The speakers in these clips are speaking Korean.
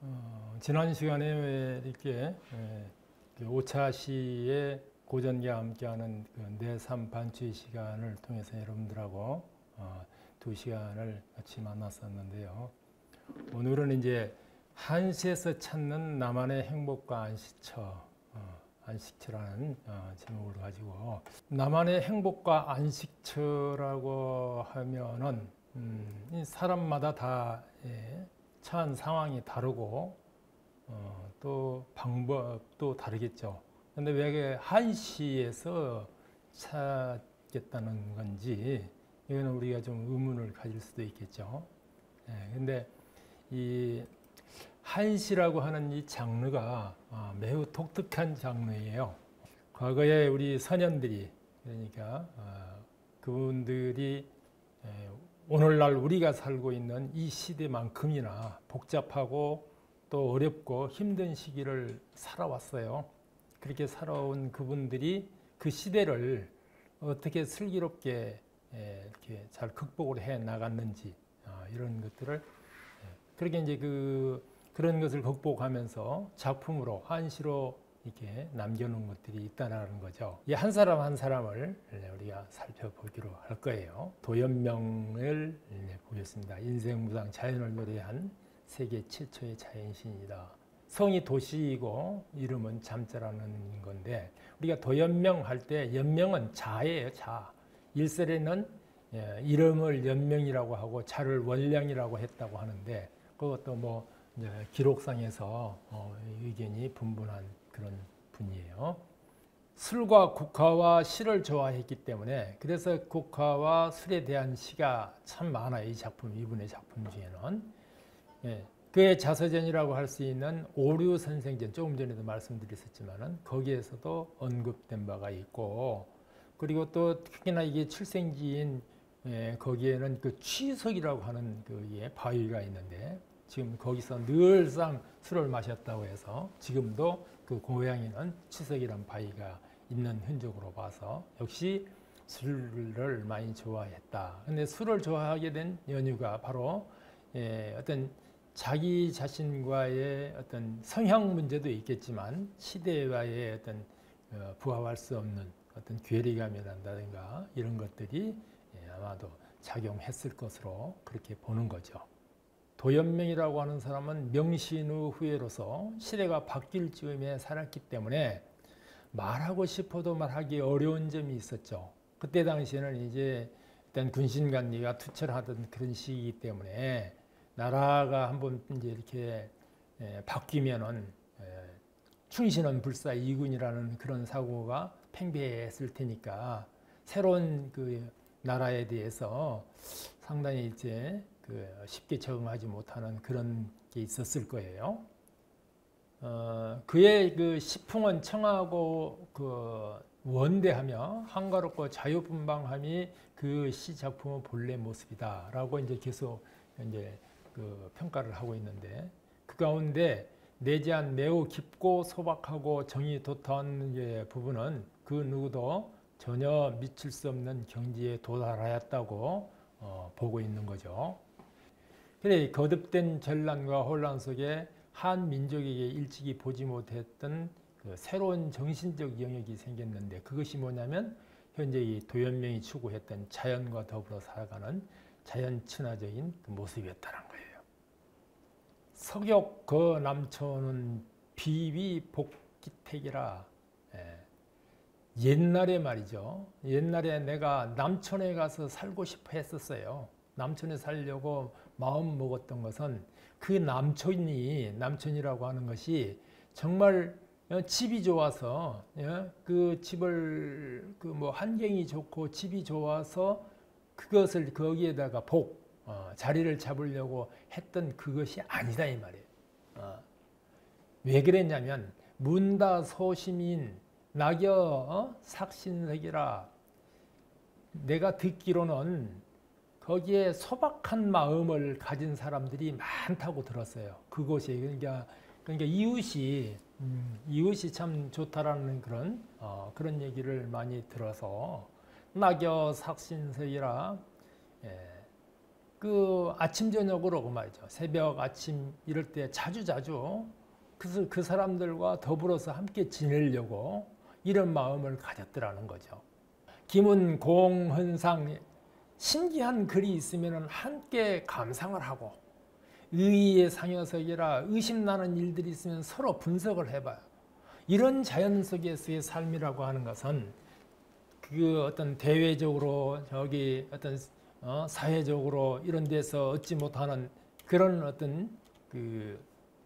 지난 시간에 왜 이렇게 그 오차시의 고전과 함께하는 그 내삼 반추의 시간을 통해서 여러분들하고 2시간을 같이 만났었는데요. 오늘은 이제 한시에서 찾는 나만의 행복과 안식처라는 제목을 가지고, 나만의 행복과 안식처라고 하면은 이 사람마다 다 처한 상황이 다르고 또 방법도 다르겠죠. 근데 왜 한시에서 찾겠다는 건지, 이거는 우리가 좀 의문을 가질 수도 있겠죠. 근데 이 한시라고 하는 이 장르가 매우 독특한 장르예요. 과거에 우리 선현들이, 그러니까 그분들이 오늘날 우리가 살고 있는 이 시대만큼이나 복잡하고 또 어렵고 힘든 시기를 살아왔어요. 그렇게 살아온 그분들이 그 시대를 어떻게 슬기롭게 이렇게 잘 극복을 해 나갔는지, 이런 것들을 그렇게 이제 그런 것을 극복하면서 작품으로 한시로 이렇게 남겨놓은 것들이 있다는 거죠. 이 한 사람 한 사람을 우리가 살펴보기로 할 거예요. 도연명을 보겠습니다. 인생무상 자연을 노래한 세계 최초의 자연신이다. 성이 도시이고 이름은 잠자라는 건데, 우리가 도연명 할 때 연명은 자예요. 자. 일설에는 이름을 연명이라고 하고 자를 원량이라고 했다고 하는데, 그것도 뭐 기록상에서 의견이 분분한 그런 분이에요. 술과 국화와 시를 좋아했기 때문에, 그래서 국화와 술에 대한 시가 참 많아요. 이분의 작품 중에는. 그의 자서전이라고 할 수 있는 오류선생전, 조금 전에도 말씀드렸었지만은 거기에서도 언급된 바가 있고, 그리고 또 특히나 이게 출생지인 거기에는 그 취석이라고 하는 그 바위가 있는데, 지금 거기서 늘상 술을 마셨다고 해서 지금도 그 고향에는 취석이란 바위가 있는 흔적으로 봐서 역시 술을 많이 좋아했다. 근데 술을 좋아하게 된 연유가 바로 어떤 자기 자신과의 어떤 성향 문제도 있겠지만, 시대와의 어떤 부합할 수 없는 어떤 괴리감이란다든가 이런 것들이 아마도 작용했을 것으로 그렇게 보는 거죠. 도연명이라고 하는 사람은 명신의 후예로서 시대가 바뀔 즈음에 살았기 때문에 말하고 싶어도 말하기 어려운 점이 있었죠. 그때 당시에는 이제 일단 군신관리가 투철하던 그런 시기이기 때문에, 나라가 한번 이제 이렇게 바뀌면은 충신은 불사 이군이라는 그런 사고가 팽배했을 테니까, 새로운 그 나라에 대해서 상당히 이제 쉽게 적응하지 못하는 그런 게 있었을 거예요. 그의 그 시풍은 청하고 원대하며 한가롭고 자유분방함이 그 시 작품의 본래 모습이다라고 이제 계속 이제 평가를 하고 있는데, 그 가운데 내지한 매우 깊고 소박하고 정이 돋한 부분은 그 누구도 전혀 미칠 수 없는 경지에 도달하였다고 보고 있는 거죠. 그래, 거듭된 전란과 혼란 속에 한 민족에게 일찍이 보지 못했던 새로운 정신적 영역이 생겼는데, 그것이 뭐냐면 현재 이 도연명이 추구했던 자연과 더불어 살아가는 자연 친화적인 그 모습이었다는 거예요. 석욕 그 남초는 비위복기택이라. 옛날에 말이죠. 옛날에 내가 남촌에 가서 살고 싶어 했었어요. 남촌에 살려고 마음 먹었던 것은 그 남촌이라고 하는 것이 정말 집이 좋아서, 그 집을 환경이 좋고 집이 좋아서 그것을 거기에다가 자리를 잡으려고 했던 그것이 아니다 이 말이에요. 왜 그랬냐면, 문다소심인 낙여 삭신석이라. 내가 듣기로는 거기에 소박한 마음을 가진 사람들이 많다고 들었어요. 그곳이 그러니까 이웃이 참 좋다라는 그런 얘기를 많이 들어서 낙여 삭신석이라. 그 아침 저녁으로 그 말이죠. 새벽 아침 이럴 때 자주 그래서 그 사람들과 더불어서 함께 지내려고 이런 마음을 가졌더라는 거죠. 김은공헌상 신기한 글이 있으면 함께 감상을 하고 의의의 상여석이라 의심나는 일들이 있으면 서로 분석을 해봐요. 이런 자연 속에서의 삶이라고 하는 것은 그 어떤 대외적으로 저기 어떤 사회적으로 이런 데서 얻지 못하는 그런 어떤 그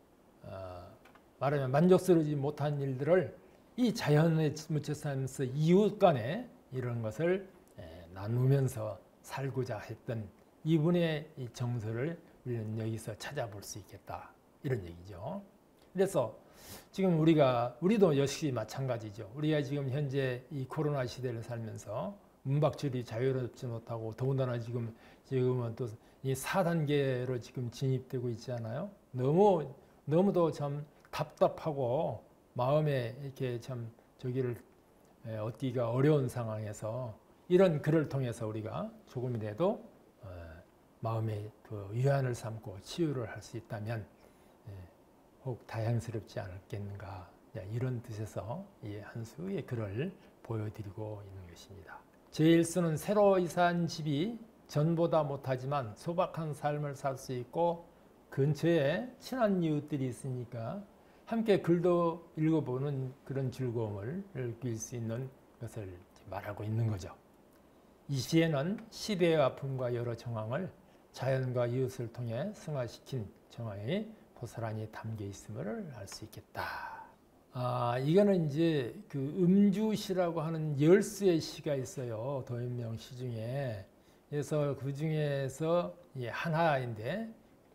말하면 만족스러우지 못한 일들을 이 자연에 묻혀 살면서 이웃 간에 이런 것을 나누면서 살고자 했던 이분의 이 정서를 우리는 여기서 찾아볼 수 있겠다 이런 얘기죠. 그래서 지금 우리도 역시 마찬가지죠. 우리가 지금 현재 이 코로나 시대를 살면서 문박절이 자유롭지 못하고 더군다나 지금은 또 이 4단계로 지금 진입되고 있잖아요. 너무도 참 답답하고 마음에 이렇게 참 저기를 얻기가 어려운 상황에서 이런 글을 통해서 우리가 조금이라도 마음의 그 위안을 삼고 치유를 할 수 있다면 혹 다행스럽지 않겠는가 이런 뜻에서 이 한 수의 글을 보여드리고 있는 것입니다. 제1수는 새로 이사한 집이 전보다 못하지만 소박한 삶을 살 수 있고 근처에 친한 이웃들이 있으니까 함께 글도 읽어보는 그런 즐거움을 느낄 수 있는 것을 말하고 있는 거죠. 이 시에는 시대의 아픔과 여러 정황을 자연과 이웃을 통해 승화시킨 정황이 고스란히 담겨 있음을 알 수 있겠다. 이거는 이제 그 음주시라고 하는 10수의 시가 있어요. 도연명 시 중에. 그래서 그 중에서 하나인데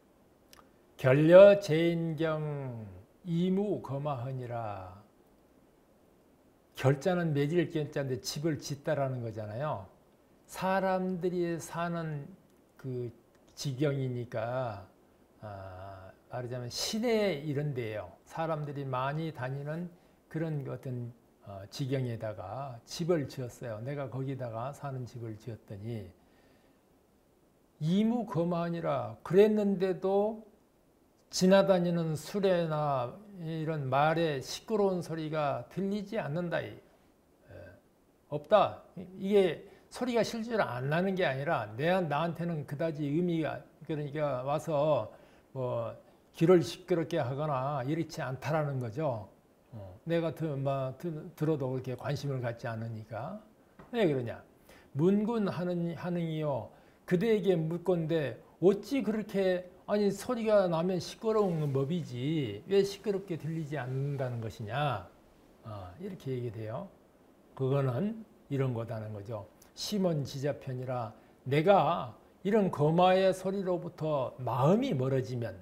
결려 제인경 이무거마헌이라 결자는 맺을 결자인데 집을 짓다라는 거잖아요. 사람들이 사는 그 지경이니까 말하자면 시내 이런 데예요. 사람들이 많이 다니는 그런 어떤 지경에다가 집을 지었어요. 내가 거기다가 사는 집을 지었더니 이무거마헌이라 그랬는데도 지나다니는 수레나 이런 말의 시끄러운 소리가 들리지 않는다. 없다. 이게 소리가 실제로 안 나는 게 아니라 나한테는 그다지 의미가 그러니까 와서 뭐 귀를 시끄럽게 하거나 이렇지 않다라는 거죠. 내가 들어도 그렇게 관심을 갖지 않으니까. 왜 그러냐? 문군하느니요. 그대에게 묻건대 어찌 그렇게 아니 소리가 나면 시끄러운 법이지 왜 시끄럽게 들리지 않는다는 것이냐 이렇게 얘기돼요. 그거는 이런 거다는 거죠. 심원지자편이라 내가 이런 거마의 소리로부터 마음이 멀어지면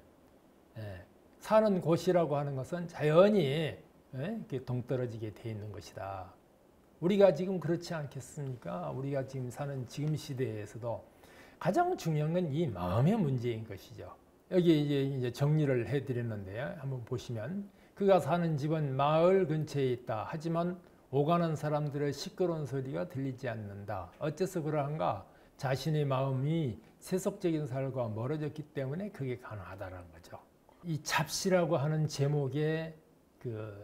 사는 곳이라고 하는 것은 자연히 이렇게 동떨어지게 돼 있는 것이다. 우리가 지금 그렇지 않겠습니까? 우리가 지금 사는 지금 시대에서도 가장 중요한 건 이 마음의 문제인 것이죠. 여기 이제 정리를 해드렸는데요. 한번 보시면 그가 사는 집은 마을 근처에 있다. 하지만 오가는 사람들의 시끄러운 소리가 들리지 않는다. 어째서 그러한가? 자신의 마음이 세속적인 삶과 멀어졌기 때문에 그게 가능하다는 거죠. 이 잡시라고 하는 제목의 그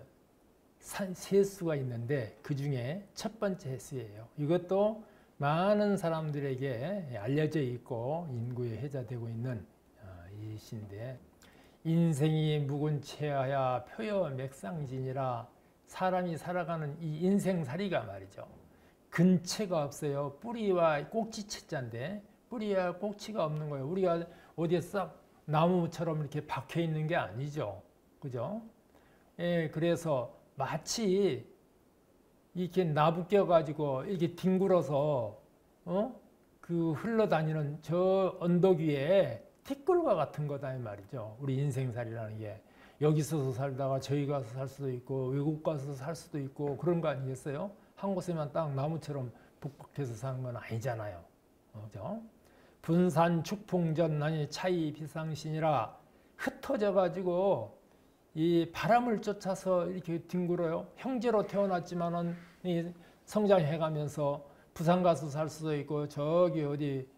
세 수가 있는데 그 중에 첫 번째 수예요. 이것도 많은 사람들에게 알려져 있고 인구에 회자되고 있는 이 시인데 인생이 묵은채하야 표여 맥상진이라 사람이 살아가는 이 인생살이가 말이죠. 근체가 없어요. 뿌리와 꼭지채자인데 뿌리와 꼭지가 없는 거예요. 우리가 어디에 싹 나무처럼 이렇게 박혀 있는 게 아니죠. 그죠? 그래서 마치 이렇게 나부껴 가지고 이렇게 뒹굴어서 그 흘러다니는 저 언덕 위에 티끌과 같은 거다 이 말이죠. 우리 인생살이라는 게 여기서 살다가 저기 가서 살 수도 있고 외국 가서 살 수도 있고 그런 거 아니겠어요? 한 곳에만 딱 나무처럼 북박해서 사는 건 아니잖아요. 그죠? 분산 축풍전 아니 차이 비상신이라 흩어져 가지고 이 바람을 쫓아서 이렇게 뒹굴어요. 형제로 태어났지만은 성장해 가면서 부산 가서 살 수도 있고 저기 어디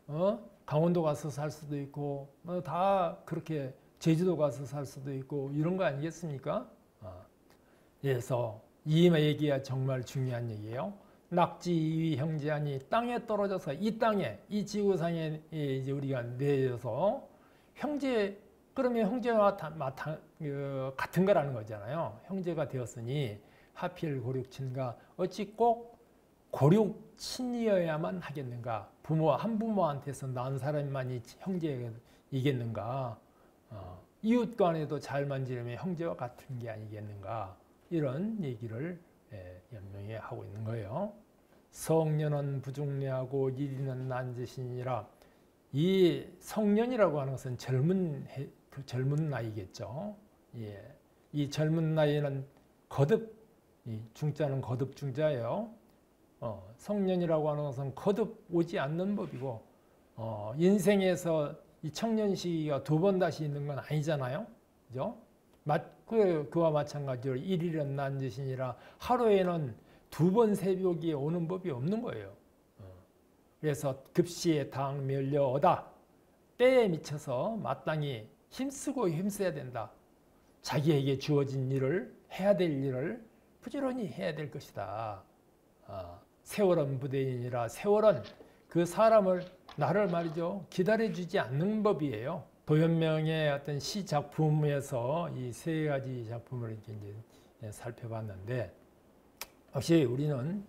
강원도 가서 살 수도 있고 다 그렇게 제주도 가서 살 수도 있고 이런 거 아니겠습니까? 그래서 이 얘기가 정말 중요한 얘기예요. 낙지 이위 형제하니 땅에 떨어져서 이 땅에 이 지구상에 이제 우리가 내려서 형제 그러면 형제와 같은 거라는 거잖아요. 형제가 되었으니 하필 고륙친가 어찌 꼭 고륙친이어야만 하겠는가? 부모 한 부모한테서 낳은 사람만이 형제이겠는가? 이웃 간에도 잘만 지내면 형제와 같은 게 아니겠는가? 이런 얘기를 연명해 하고 있는 거예요. 성년은 부중례하고 이리는 난제신이라 이 성년이라고 하는 것은 젊은 나이겠죠. 예. 이 젊은 나이는 거듭, 이 중자는 거듭 중자예요. 성년이라고 하는 것은 거듭 오지 않는 법이고 인생에서 이 청년 시기가 두 번 다시 있는 건 아니잖아요. 그죠? 그와 마찬가지로 일일은 난제신이라 하루에는 두 번 새벽이 오는 법이 없는 거예요. 그래서 급시에 당 멸려오다 때에 미쳐서 마땅히 힘쓰고 힘써야 된다. 자기에게 주어진 일을 해야 될 일을 부지런히 해야 될 것이다. 세월은 부대인이라 세월은 그 사람을 나를 말이죠 기다려주지 않는 법이에요. 도연명의 어떤 시 작품에서 이 세 가지 작품을 이렇게 이제 살펴봤는데 역시 우리는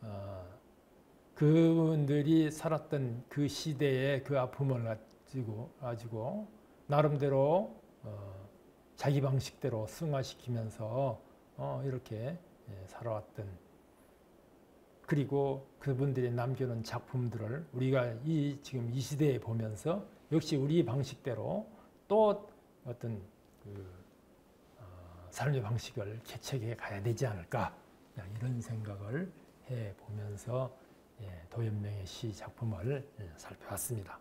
그분들이 살았던 그 시대의 그 아픔을 가지고 나름대로 자기 방식대로 승화시키면서 이렇게 살아왔던 그리고 그분들이 남겨놓은 작품들을 우리가 지금 이 시대에 보면서 역시 우리 방식대로 또 어떤 삶의 방식을 개척해 가야 되지 않을까 이런 생각을 해보면서 도연명의 시 작품을 살펴봤습니다.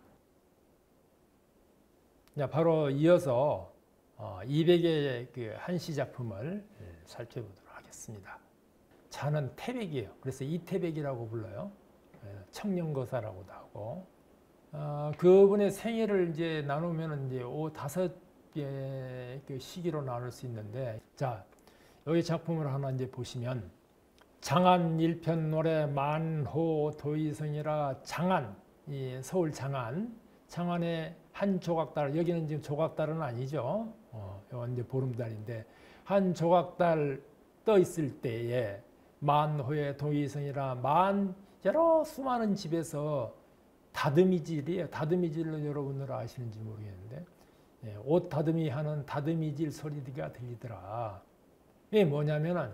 바로 이어서 200의 그 한시 작품을 살펴보도록 하겠습니다. 자는 태백이에요. 그래서 이태백이라고 불러요. 청년거사라고도 하고 그분의 생애를 이제 나누면 이제 5-5개의 그 시기로 나눌 수 있는데 자 여기 작품을 하나 이제 보시면 장안 일편 노래 만호 도의성이라 장안 이 서울 장안의 한 조각달 여기는 지금 조각달은 아니죠. 이건 이제 보름달인데 한 조각달 떠 있을 때에 만호의 도의성이라 여러 수많은 집에서 다듬이질이에요. 다듬이질로 여러분들 아시는지 모르겠는데 옷 다듬이 하는 다듬이질 소리가 들리더라. 이게 뭐냐면은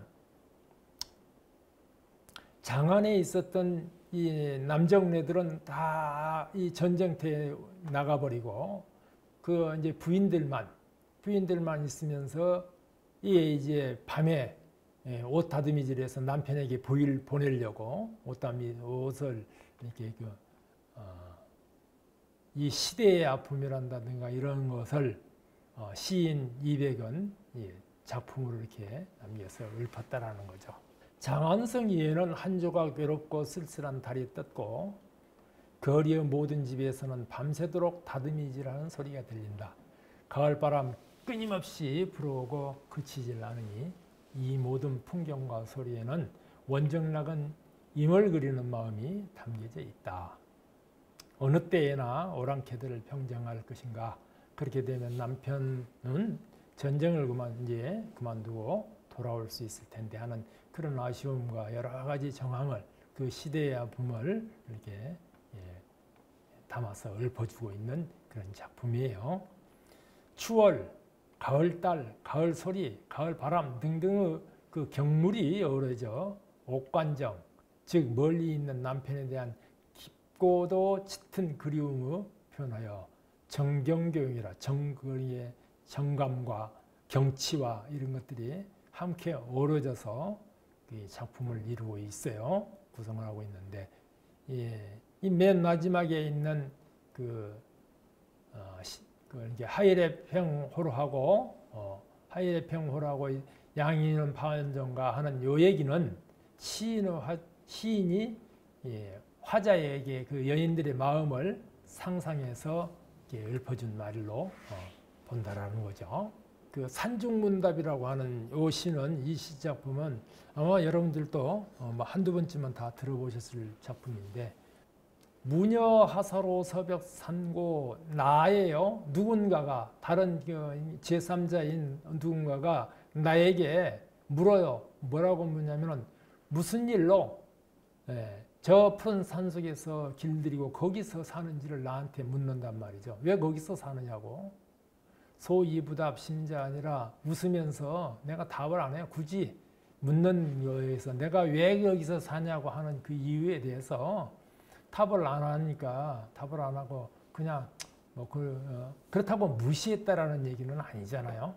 장안에 있었던 이 남정네들은 다 이 전쟁터에 나가버리고 그 이제 부인들만 있으면서 이제 밤에 옷 다듬이질해서 남편에게 보내려고 옷을 이렇게 이 시대의 아픔이란다든가 이런 것을 시인 이백은 작품으로 이렇게 남겨서 읊었다라는 거죠. 장안성 위에는 한 조각 외롭고 쓸쓸한 달이 떴고 거리의 모든 집에서는 밤새도록 다듬이질하는 소리가 들린다. 가을바람 끊임없이 불어오고 그치질 않으니 이 모든 풍경과 소리에는 원정락은 임을 그리는 마음이 담겨져 있다. 어느 때에나 오랑캐들을 평정할 것인가. 그렇게 되면 남편은 전쟁을 그만두고 돌아올 수 있을 텐데 하는 그런 아쉬움과 여러 가지 정황을 그 시대의 아픔을 이렇게 담아서 읊어주고 있는 그런 작품이에요. 추월, 가을달, 가을소리, 가을바람 등등의 그 경물이 어우러져 옥관정, 즉 멀리 있는 남편에 대한 깊고도 짙은 그리움을 표현하여 정경교용이라 정거리의 정감과 경치와 이런 것들이 함께 어우러져서 이 작품을 이루고 있어요. 구성을 하고 있는데 이 맨 마지막에 있는 하이레평호로하고 양인은 파원정가 하는 요 얘기는 시인이 화자에게 그 여인들의 마음을 상상해서 이렇게 읊어준 말로 본다라는 거죠. 그 산중문답이라고 하는 이 시는, 이 시작품은 아마 여러분들도 뭐 한두 번쯤은 다 들어보셨을 작품인데, 무녀 하사로 서벽 산고 나예요. 누군가가, 다른 제3자인 누군가가 나에게 물어요. 뭐라고 묻냐면은 무슨 일로 저 푸른 산속에서 길들이고 거기서 사는지를 나한테 묻는단 말이죠. 왜 거기서 사느냐고. 소이부답 심자 아니라 웃으면서 내가 답을 안 해요. 굳이 묻는 거에서 내가 왜 여기서 사냐고 하는 그 이유에 대해서 답을 안 하니까, 답을 안 하고 그냥 뭐 그렇다고 무시했다라는 얘기는 아니잖아요.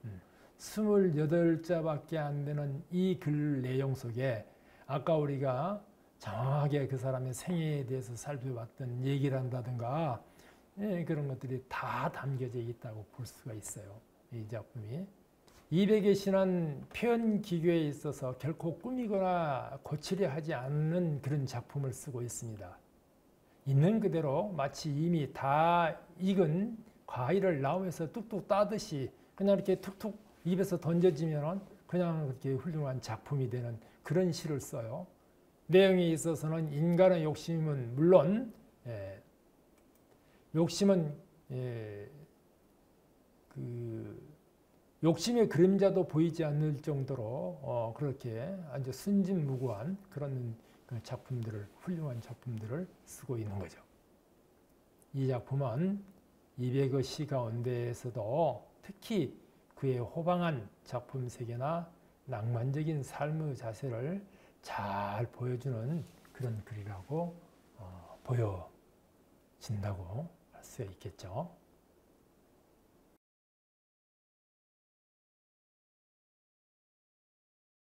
28자밖에 안 되는 이 글 내용 속에 아까 우리가 정확하게 그 사람의 생애에 대해서 살펴봤던 얘기를 한다든가 그런 것들이 다 담겨져 있다고 볼 수가 있어요. 이 작품이. 200의 신은 표현 기교에 있어서 결코 꾸미거나 고치려 하지 않는 그런 작품을 쓰고 있습니다. 있는 그대로 마치 이미 다 익은 과일을 나무에서 뚝뚝 따듯이 그냥 이렇게 툭툭 입에서 던져지면 그냥 그렇게 훌륭한 작품이 되는 그런 시를 써요. 내용에 있어서는 인간의 욕심은 물론 욕심은 욕심의 그림자도 보이지 않을 정도로 그렇게 아주 순진무구한 그런 작품들을, 훌륭한 작품들을 쓰고 있는 거죠. 이 작품은 200의 시 가운데에서도 특히 그의 호방한 작품 세계나 낭만적인 삶의 자세를 잘 보여주는 그런 글이라고 보여진다고 할 수 있겠죠.